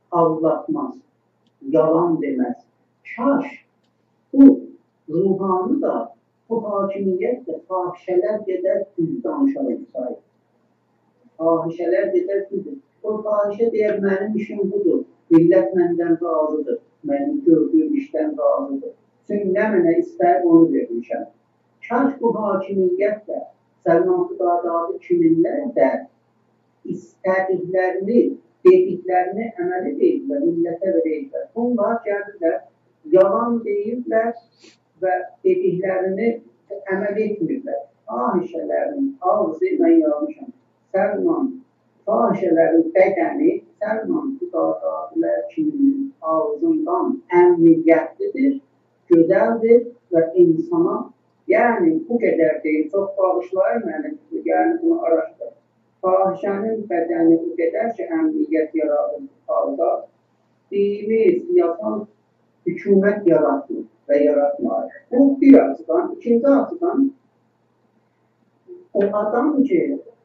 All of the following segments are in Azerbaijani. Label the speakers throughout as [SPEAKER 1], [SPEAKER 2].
[SPEAKER 1] aldatmaz, yalan demez. Kaş bu ruhanı da, bu hakimiyyət də fahişələr qədər düz danışarak sahib. Fahişələr qədər düzdür. O fahişə deyər, mənim işim budur. Millət məndən razıdır. Mənim gördüyüm işdən razıdır. Çünki nə mənə istəyib onu vermişəm. Kaş bu hakimiyyət də, Səlman Xudadadı kiminlər də istədiklərini, dediklərini əməl edirlər, millətə verirlər. Onlar gəlirlər, yalan deyirlər və dediklərini əməl etmirlər. Fahişələrin ağzı, mən yazmışam, Səlman, fahişələrin bədəni Səlman Xudadadılar kiminin ağzından əmniyyətlidir, gözəldir və insana, yəni bu qədər deyil, çox bağışlayır mənim, yəni bunu araşdır. Fahişənin bədəni bu qədər ki, əmniyyət yaradır halda, dini, siyasal hükümət yaratmır və yaratmayır. Bu bir açıdan, ikinci açıdan, o adam ki,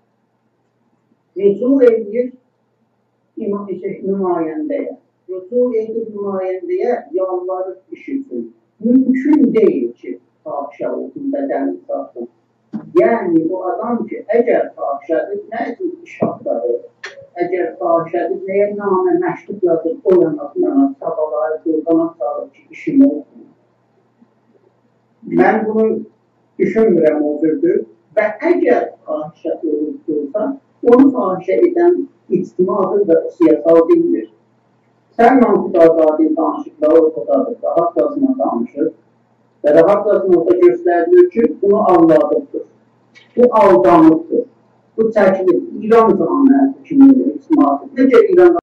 [SPEAKER 1] rücu edir nümayəndəyə. Rücu edir nümayəndəyə yalvarır iş üçün. Mümkün deyil ki, fahişə olsun, bədəni sarsın. Yəni, bu adam ki, əgər fahişədir, nə üçün iş haqları? Əgər fahişədir, nəyə namə məktub yazır, o yana, sabalayır, qurqana salır ki, işim olsun. Mən bunu düşünmürəm o cürdür və əgər fahişə olursa, onu fahişə edən ictimadır və siyasal dindir. Səlman Xudadadı danışıqları ortadadır, rahat yazına danışır və rahat yazına orta göstərilir ki, bunu aldadıbdır, bu aldanıbdır, bu çəkilir. İran zamanı kimindir, ictimadır. Necə İran